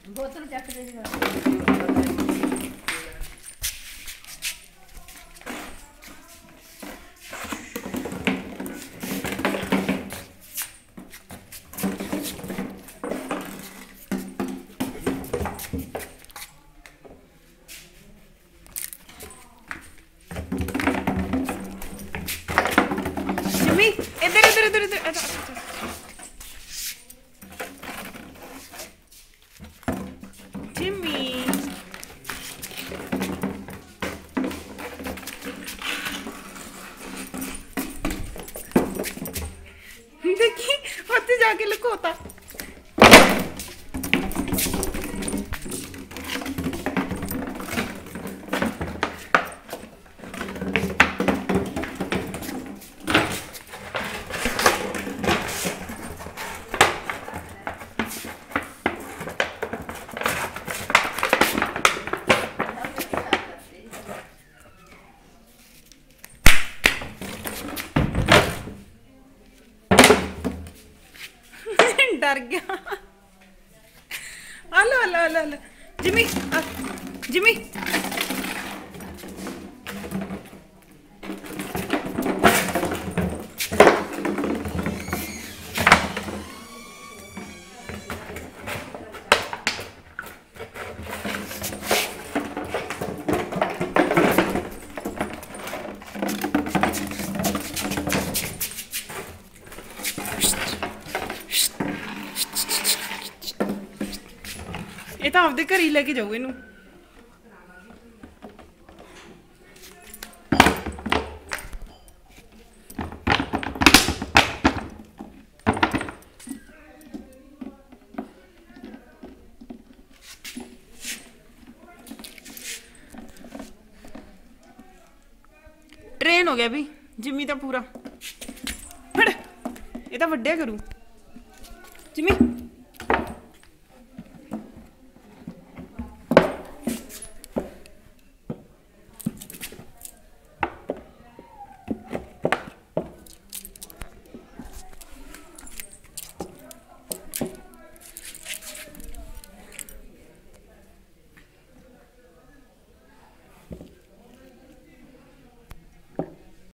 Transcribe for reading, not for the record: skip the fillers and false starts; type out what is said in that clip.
बोतल चक दे जिमी इधर इधर इधर इधर जिमी देखी होते जाके लुकोता डर गया hello hello hello hello Jimmy Jimmy ये तो आपदे घर ही लेके जाओ इनू ट्रेन हो गया भी जिम्मी तो पूरा फड़ ये तो वड्डिया करूँ जिम्मी